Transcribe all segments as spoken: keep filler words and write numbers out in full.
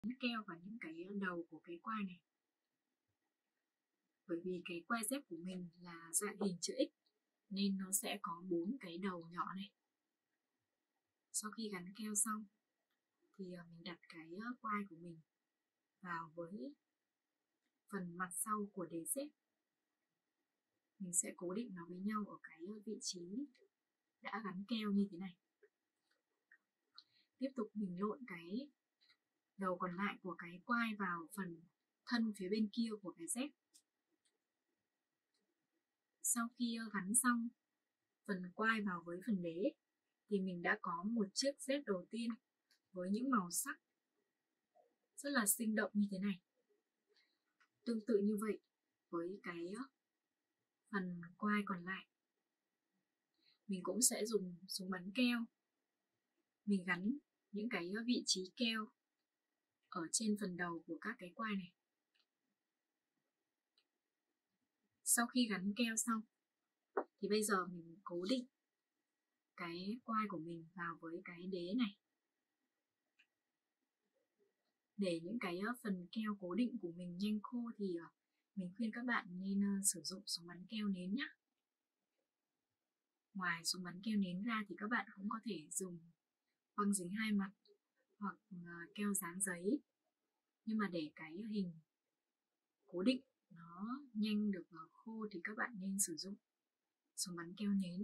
keo vào những cái đầu của cái quai này. Bởi vì cái quai dép của mình là dạng hình chữ X nên nó sẽ có bốn cái đầu nhỏ này. Sau khi gắn keo xong thì mình đặt cái quai của mình vào với phần mặt sau của đế dép. Mình sẽ cố định nó với nhau ở cái vị trí đã gắn keo như thế này. Tiếp tục mình lộn cái đầu còn lại của cái quai vào phần thân phía bên kia của cái dép. Sau khi gắn xong phần quai vào với phần đế thì mình đã có một chiếc dép đầu tiên với những màu sắc rất là sinh động như thế này. Tương tự như vậy với cái phần quai còn lại, mình cũng sẽ dùng súng bắn keo. Mình gắn những cái vị trí keo ở trên phần đầu của các cái quai này. Sau khi gắn keo xong thì bây giờ mình cố định cái quai của mình vào với cái đế này. Để những cái phần keo cố định của mình nhanh khô thì mình khuyên các bạn nên sử dụng súng bắn keo nến nhé. Ngoài súng bắn keo nến ra thì các bạn cũng có thể dùng băng dính hai mặt hoặc keo dán giấy. Nhưng mà để cái hình cố định nó nhanh được khô thì các bạn nên sử dụng súng bắn keo nến.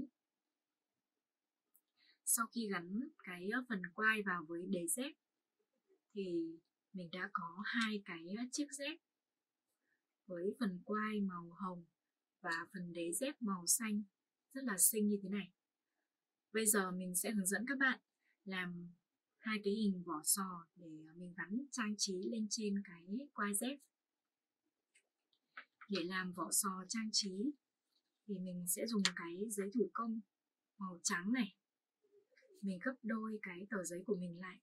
Sau khi gắn cái phần quai vào với đế dép thì mình đã có hai cái chiếc dép với phần quai màu hồng và phần đế dép màu xanh rất là xinh như thế này. Bây giờ mình sẽ hướng dẫn các bạn làm hai cái hình vỏ sò để mình gắn trang trí lên trên cái quai dép. Để làm vỏ sò trang trí thì mình sẽ dùng cái giấy thủ công màu trắng này. Mình gấp đôi cái tờ giấy của mình lại.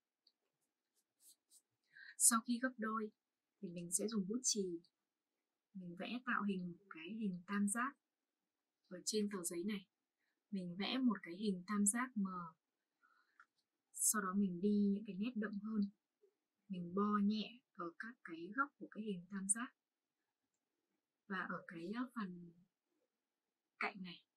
Sau khi gấp đôi thì mình sẽ dùng bút chì. Mình vẽ tạo hình một cái hình tam giác ở trên tờ giấy này. Mình vẽ một cái hình tam giác mờ. Sau đó mình đi những cái nét đậm hơn. Mình bo nhẹ ở các cái góc của cái hình tam giác. Và ở cái phần cạnh này